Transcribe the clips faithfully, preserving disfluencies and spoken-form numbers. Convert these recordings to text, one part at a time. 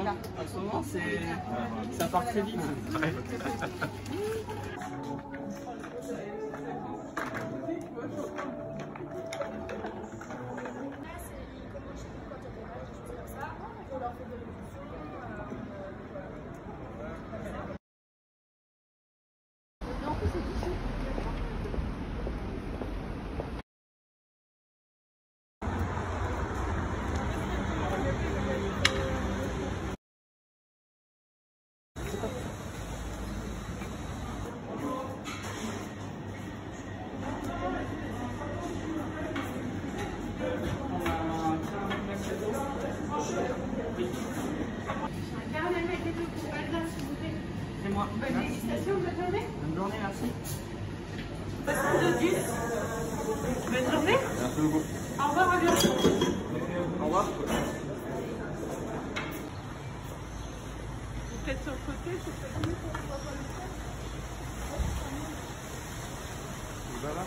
Voilà. En ce moment, c'est ça part très vite. C'est moi. Bonne dégustation, bonne journée. Bonne journée, merci. Bonne journée. Merci beaucoup. Au revoir, à bientôt. Au revoir. Peut-être sur le côté, c'est peut-être mieux pour pouvoir voir le faire. Voilà.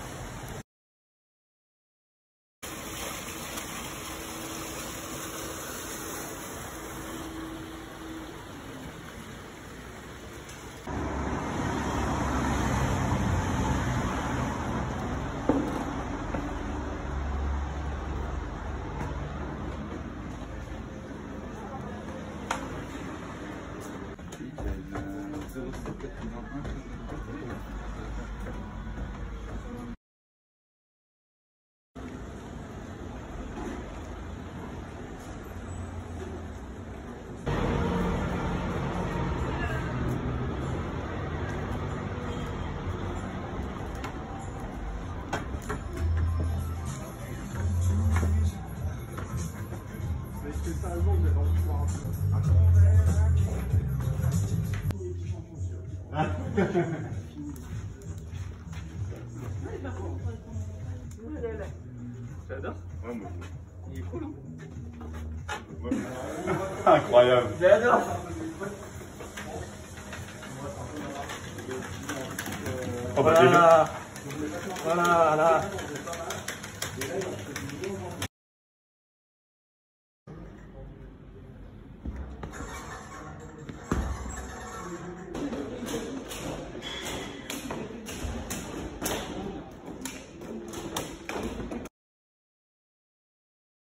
J'adore. Ouais, moi. Il est cool, hein. Incroyable. J'adore. Oh, bah, déjà. Voilà. Voilà, là.